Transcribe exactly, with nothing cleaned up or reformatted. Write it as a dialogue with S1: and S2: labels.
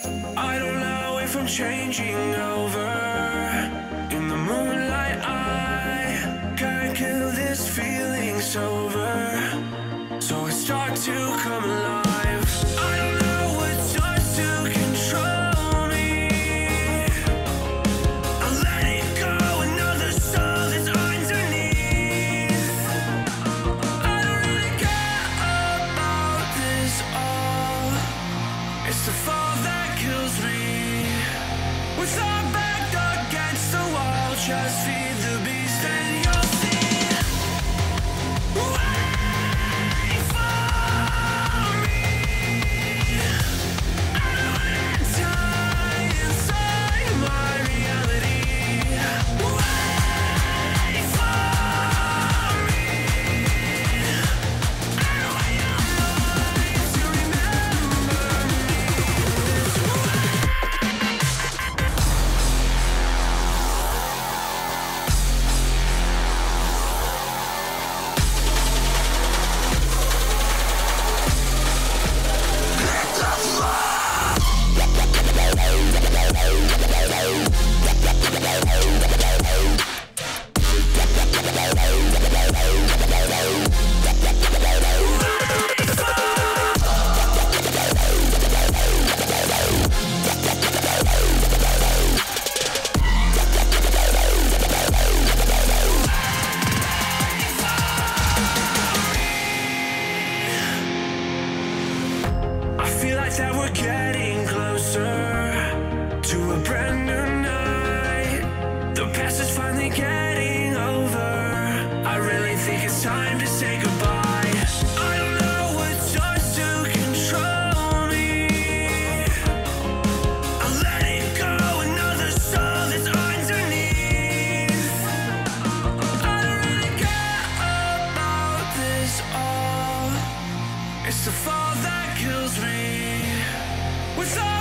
S1: I don't know if I'm changing over. In the moonlight I can't kill this feeling sober, so I start to come alive. I don't know what starts to control me. I let it go, another soul that's underneath. I don't really care about this all. It's the fall that kills me. With our back against the wall, just feed the beast and you'll see. Wait for me. I don't wanna die inside my reality. Wait for me. I don't want your mind to remember me this way. I feel like that we're getting closer to a brand new night. The past is finally getting over. I really think it's time to say goodbye. I don't know what starts to control me. I let it go, another soul that's underneath. I don't really care about this all. It's the fall that kills me. With all